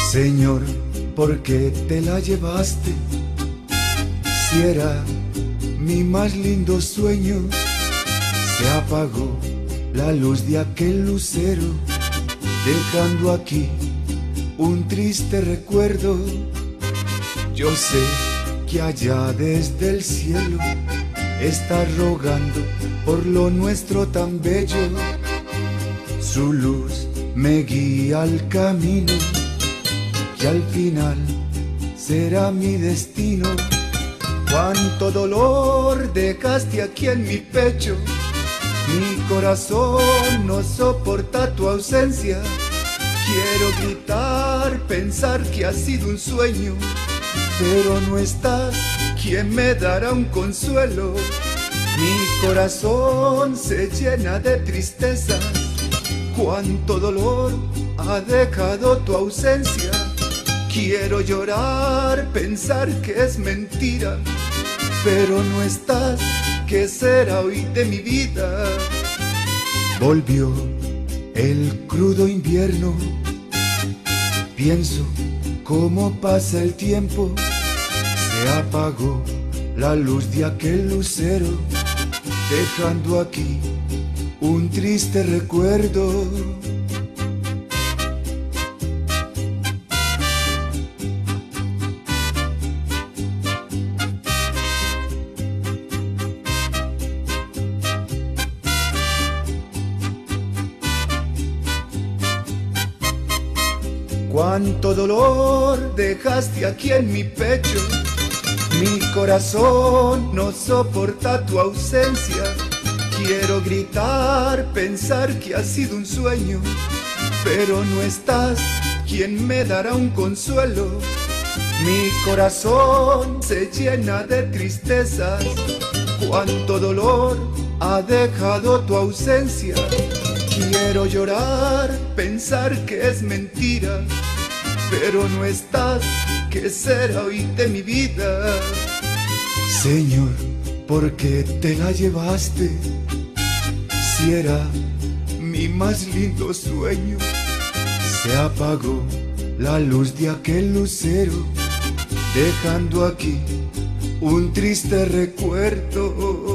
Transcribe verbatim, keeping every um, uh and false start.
Señor, ¿por qué te la llevaste? Si era mi más lindo sueño, se apagó la luz de aquel lucero, dejando aquí un triste recuerdo. Yo sé que allá desde el cielo está rogando por lo nuestro tan bello. Su luz me guía al camino que al final será mi destino. Cuánto dolor dejaste aquí en mi pecho, mi corazón no soporta tu ausencia. Quiero gritar, pensar que ha sido un sueño, pero no estás, ¿quién me dará un consuelo? Mi corazón se llena de tristezas, cuánto dolor ha dejado tu ausencia. Quiero llorar, pensar que es mentira, pero no estás, ¿qué será hoy de mi vida? Volvió el crudo invierno, pienso cómo pasa el tiempo. Se apagó la luz de aquel lucero, dejando aquí un triste recuerdo. Cuánto dolor dejaste aquí en mi pecho, mi corazón no soporta tu ausencia. Quiero gritar, pensar que ha sido un sueño, pero no estás, ¿quién me dará un consuelo? Mi corazón se llena de tristezas, cuánto dolor ha dejado tu ausencia. Quiero llorar, pensar que es mentira, pero no estás, ¿qué será hoy de mi vida? Señor, ¿por qué te la llevaste? Si era mi más lindo sueño, se apagó la luz de aquel lucero, dejando aquí un triste recuerdo.